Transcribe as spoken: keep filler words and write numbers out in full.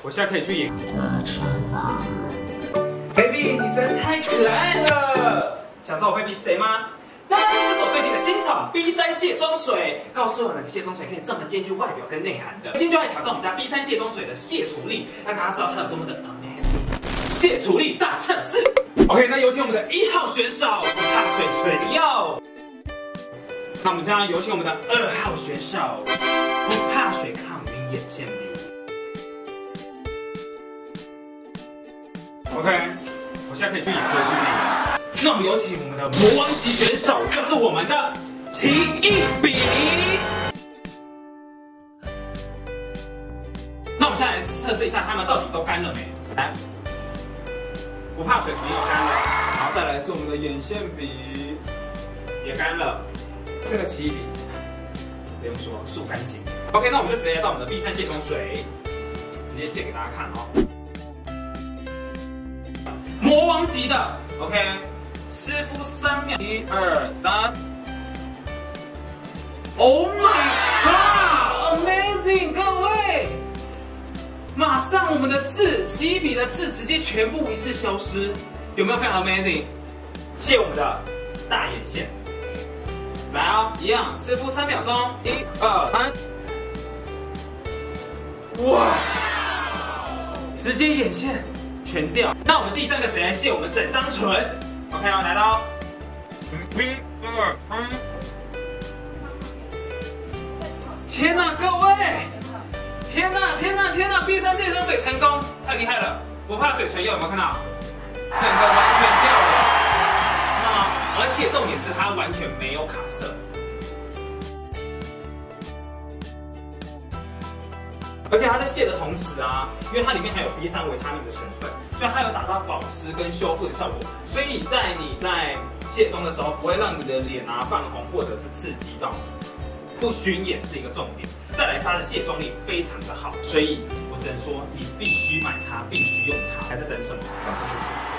我现在可以去演。baby， 你实在太可爱了。想知道我 baby 是谁吗？当然，这是我最近的新厂 B 三卸妆水。告诉我哪个卸妆水可以这么兼具外表跟内涵的？今天就来挑战我们家 B 三卸妆水的卸除力，让大家知道它有多么的 amazing。卸除力大测试。OK， 那有请我们的一号选手不怕水唇釉。那我们将有请我们的二号选手不怕水抗晕眼线笔。OK， 我现在可以去演歌剧魅影。那我们有请我们的魔王级选手，就是我们的奇异笔。那我们现在来测试一下，他们到底都干了没？来，不怕水唇釉干了，然后再来是我们的眼线笔，也干了。这个奇异笔不用说，速干型。OK， 那我们就直接到我们的 B 三卸妆水，直接卸给大家看哦。魔王级的 ，OK， 湿敷三秒，一二三 ，Oh my God，Amazing， 各位，马上我们的字，奇异笔的字直接全部一次消失，有没有非常 Amazing？ 卸我们的大眼线，来哦，一样，湿敷三秒钟，一二三，哇，直接眼线全掉。那我们第三个直接卸我们整张唇 ，OK 哦，来喽，一二三，天哪，各位，天哪，天哪，天哪 ！B 三卸妆水成功，太厉害了！不怕水唇釉，有没有看到？整个完全掉了。那而且重点是它完全没有卡色。而且它在卸的同时啊，因为它里面还有 B 三维他命的成分，所以它有达到保湿跟修复的效果。所以在你在卸妆的时候，不会让你的脸啊泛红或者是刺激到，不熏眼是一个重点。再来，它的卸妆力非常的好，所以我只能说你必须买它，必须用它。还在等什么？赶快去！